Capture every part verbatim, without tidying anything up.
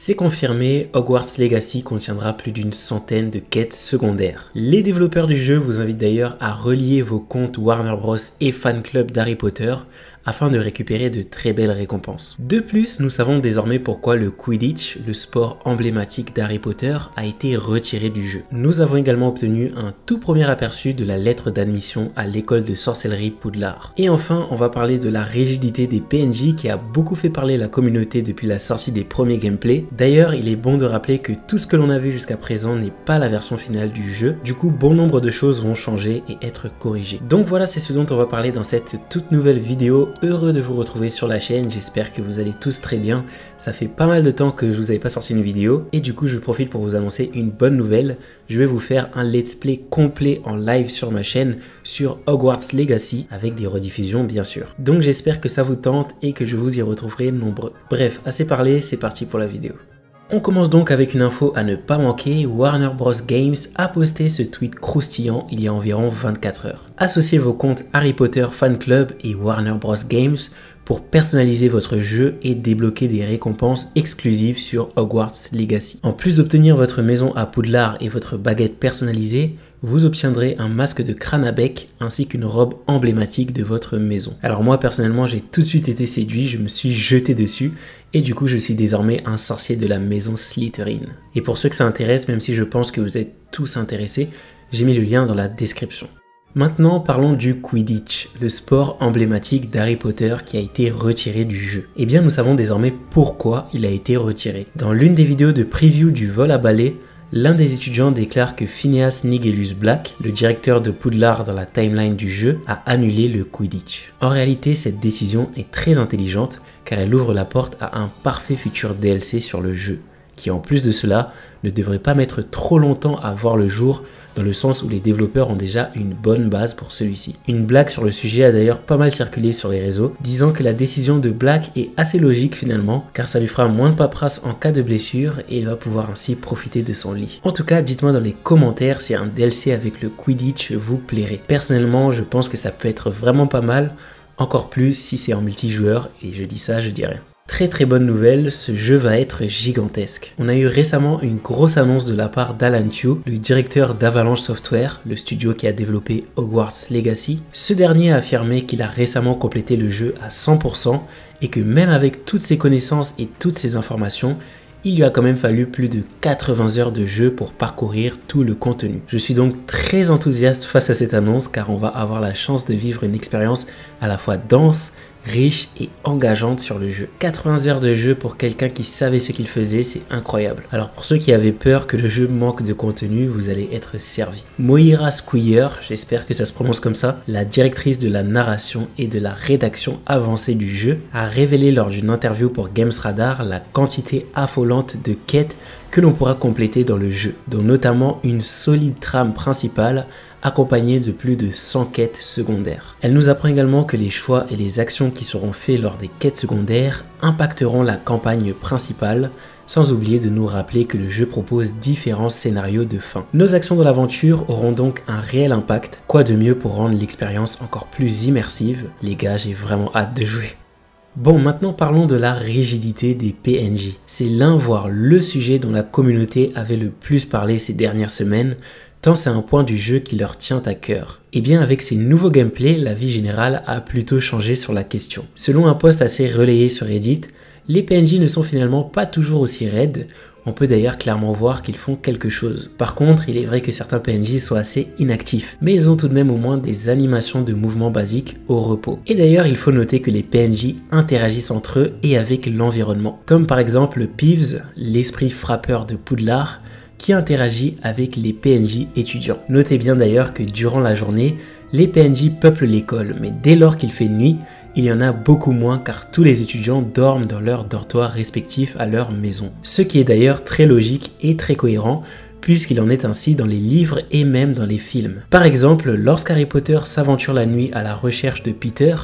C'est confirmé, Hogwarts Legacy contiendra plus d'une centaine de quêtes secondaires. Les développeurs du jeu vous invitent d'ailleurs à relier vos comptes Warner Bros et fan club d'Harry Potter afin de récupérer de très belles récompenses. De plus, nous savons désormais pourquoi le Quidditch, le sport emblématique d'Harry Potter, a été retiré du jeu. Nous avons également obtenu un tout premier aperçu de la lettre d'admission à l'école de sorcellerie Poudlard. Et enfin, on va parler de la rigidité des P N J qui a beaucoup fait parler la communauté depuis la sortie des premiers gameplays. D'ailleurs, il est bon de rappeler que tout ce que l'on a vu jusqu'à présent n'est pas la version finale du jeu. Du coup, bon nombre de choses vont changer et être corrigées. Donc voilà, c'est ce dont on va parler dans cette toute nouvelle vidéo. Heureux de vous retrouver sur la chaîne, j'espère que vous allez tous très bien. Ça fait pas mal de temps que je vous avais pas sorti une vidéo et du coup je profite pour vous annoncer une bonne nouvelle. Je vais vous faire un let's play complet en live sur ma chaîne sur Hogwarts Legacy avec des rediffusions bien sûr. Donc j'espère que ça vous tente et que je vous y retrouverai nombreux. Bref, assez parlé, c'est parti pour la vidéo. On commence donc avec une info à ne pas manquer. Warner Bros Games a posté ce tweet croustillant il y a environ vingt-quatre heures. Associez vos comptes Harry Potter Fan Club et Warner Bros Games pour personnaliser votre jeu et débloquer des récompenses exclusives sur Hogwarts Legacy. En plus d'obtenir votre maison à Poudlard et votre baguette personnalisée, vous obtiendrez un masque de crâne à bec ainsi qu'une robe emblématique de votre maison. Alors moi personnellement j'ai tout de suite été séduit, je me suis jeté dessus et du coup je suis désormais un sorcier de la maison Slytherin. Et pour ceux que ça intéresse, même si je pense que vous êtes tous intéressés, j'ai mis le lien dans la description. Maintenant parlons du Quidditch, le sport emblématique d'Harry Potter qui a été retiré du jeu. Eh bien nous savons désormais pourquoi il a été retiré. Dans l'une des vidéos de preview du vol à balai, l'un des étudiants déclare que Phineas Nigellus Black, le directeur de Poudlard dans la timeline du jeu, a annulé le Quidditch. En réalité, cette décision est très intelligente car elle ouvre la porte à un parfait futur D L C sur le jeu, qui en plus de cela ne devrait pas mettre trop longtemps à voir le jour dans le sens où les développeurs ont déjà une bonne base pour celui-ci. Une blague sur le sujet a d'ailleurs pas mal circulé sur les réseaux, disant que la décision de Black est assez logique finalement, car ça lui fera moins de paperasse en cas de blessure et il va pouvoir ainsi profiter de son lit. En tout cas, dites-moi dans les commentaires si un D L C avec le Quidditch vous plairait. Personnellement, je pense que ça peut être vraiment pas mal, encore plus si c'est en multijoueur, et je dis ça, je dis rien. Très très bonne nouvelle, ce jeu va être gigantesque. On a eu récemment une grosse annonce de la part d'Alan Tudyk, le directeur d'Avalanche Software, le studio qui a développé Hogwarts Legacy. Ce dernier a affirmé qu'il a récemment complété le jeu à cent pour cent et que même avec toutes ses connaissances et toutes ses informations, il lui a quand même fallu plus de quatre-vingts heures de jeu pour parcourir tout le contenu. Je suis donc très enthousiaste face à cette annonce car on va avoir la chance de vivre une expérience à la fois dense, riche et engageante sur le jeu. quatre-vingts heures de jeu pour quelqu'un qui savait ce qu'il faisait, c'est incroyable. Alors pour ceux qui avaient peur que le jeu manque de contenu, vous allez être servis. Moira Squire, j'espère que ça se prononce comme ça, la directrice de la narration et de la rédaction avancée du jeu, a révélé lors d'une interview pour Games Radar la quantité affolante de quêtes que l'on pourra compléter dans le jeu, dont notamment une solide trame principale accompagnée de plus de cent quêtes secondaires. Elle nous apprend également que les choix et les actions qui seront faits lors des quêtes secondaires impacteront la campagne principale, sans oublier de nous rappeler que le jeu propose différents scénarios de fin. Nos actions de l'aventure auront donc un réel impact, quoi de mieux pour rendre l'expérience encore plus immersive. Les gars, j'ai vraiment hâte de jouer. Bon, maintenant parlons de la rigidité des P N J. C'est l'un voire le sujet dont la communauté avait le plus parlé ces dernières semaines, tant c'est un point du jeu qui leur tient à cœur. Et bien avec ces nouveaux gameplays, la vie générale a plutôt changé sur la question. Selon un post assez relayé sur Reddit, les P N J ne sont finalement pas toujours aussi raides. On peut d'ailleurs clairement voir qu'ils font quelque chose. Par contre, il est vrai que certains P N J sont assez inactifs, mais ils ont tout de même au moins des animations de mouvements basiques au repos. Et d'ailleurs, il faut noter que les P N J interagissent entre eux et avec l'environnement. Comme par exemple Peeves, l'esprit frappeur de Poudlard, qui interagit avec les P N J étudiants. Notez bien d'ailleurs que durant la journée, les P N J peuplent l'école, mais dès lors qu'il fait nuit, il y en a beaucoup moins car tous les étudiants dorment dans leurs dortoirs respectifs à leur maison. Ce qui est d'ailleurs très logique et très cohérent puisqu'il en est ainsi dans les livres et même dans les films. Par exemple, lorsqu'Harry Potter s'aventure la nuit à la recherche de Peter,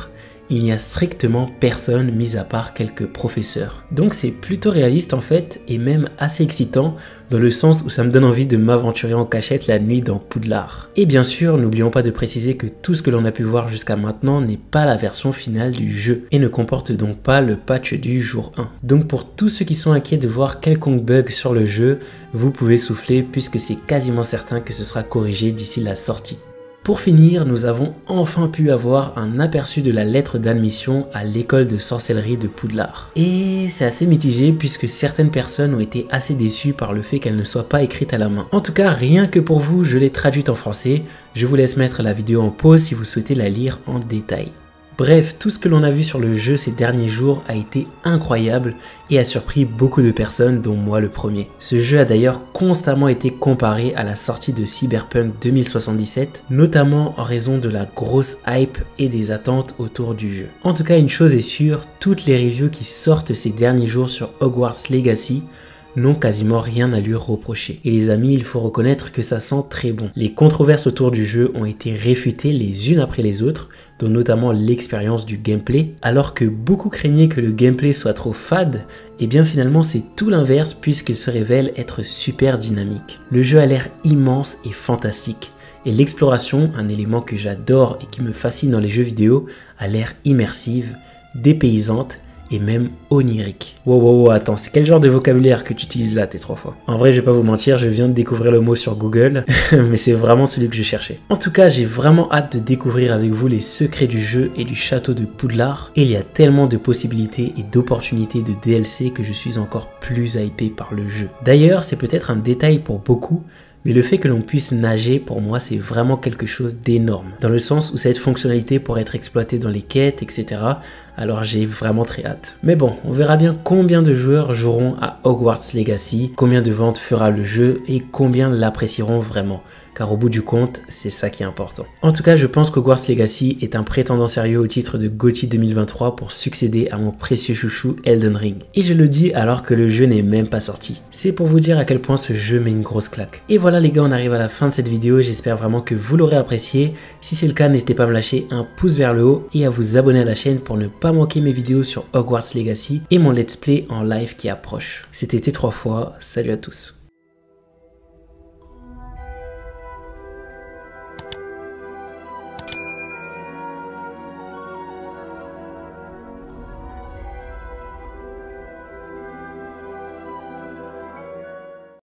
il n'y a strictement personne mis à part quelques professeurs. Donc c'est plutôt réaliste en fait et même assez excitant dans le sens où ça me donne envie de m'aventurer en cachette la nuit dans Poudlard. Et bien sûr, n'oublions pas de préciser que tout ce que l'on a pu voir jusqu'à maintenant n'est pas la version finale du jeu et ne comporte donc pas le patch du jour un. Donc pour tous ceux qui sont inquiets de voir quelconque bug sur le jeu, vous pouvez souffler puisque c'est quasiment certain que ce sera corrigé d'ici la sortie. Pour finir, nous avons enfin pu avoir un aperçu de la lettre d'admission à l'école de sorcellerie de Poudlard. Et c'est assez mitigé puisque certaines personnes ont été assez déçues par le fait qu'elle ne soit pas écrite à la main. En tout cas, rien que pour vous, je l'ai traduite en français. Je vous laisse mettre la vidéo en pause si vous souhaitez la lire en détail. Bref, tout ce que l'on a vu sur le jeu ces derniers jours a été incroyable et a surpris beaucoup de personnes, dont moi le premier. Ce jeu a d'ailleurs constamment été comparé à la sortie de Cyberpunk deux mille soixante-dix-sept, notamment en raison de la grosse hype et des attentes autour du jeu. En tout cas, une chose est sûre, toutes les reviews qui sortent ces derniers jours sur Hogwarts Legacy n'ont quasiment rien à lui reprocher. Et les amis, il faut reconnaître que ça sent très bon. Les controverses autour du jeu ont été réfutées les unes après les autres, dont notamment l'expérience du gameplay, alors que beaucoup craignaient que le gameplay soit trop fade, et bien finalement c'est tout l'inverse puisqu'il se révèle être super dynamique. Le jeu a l'air immense et fantastique, et l'exploration, un élément que j'adore et qui me fascine dans les jeux vidéo, a l'air immersive, dépaysante, et même onirique. Wow, wow, wow, attends, c'est quel genre de vocabulaire que tu utilises là, tes trois fois? En vrai, je vais pas vous mentir, je viens de découvrir le mot sur Google, mais c'est vraiment celui que je cherchais. En tout cas, j'ai vraiment hâte de découvrir avec vous les secrets du jeu et du château de Poudlard. Et il y a tellement de possibilités et d'opportunités de D L C que je suis encore plus hypé par le jeu. D'ailleurs, c'est peut-être un détail pour beaucoup, mais le fait que l'on puisse nager, pour moi, c'est vraiment quelque chose d'énorme. Dans le sens où cette fonctionnalité pourrait être exploitée dans les quêtes, et cetera. Alors j'ai vraiment très hâte. Mais bon, on verra bien combien de joueurs joueront à Hogwarts Legacy, combien de ventes fera le jeu et combien l'apprécieront vraiment. Car au bout du compte, c'est ça qui est important. En tout cas, je pense qu'Hogwarts Legacy est un prétendant sérieux au titre de GOTY deux mille vingt-trois pour succéder à mon précieux chouchou Elden Ring. Et je le dis alors que le jeu n'est même pas sorti. C'est pour vous dire à quel point ce jeu met une grosse claque. Et voilà les gars, on arrive à la fin de cette vidéo. J'espère vraiment que vous l'aurez apprécié. Si c'est le cas, n'hésitez pas à me lâcher un pouce vers le haut et à vous abonner à la chaîne pour ne pas manquer mes vidéos sur Hogwarts Legacy et mon let's play en live qui approche. C'était T trois fois, salut à tous.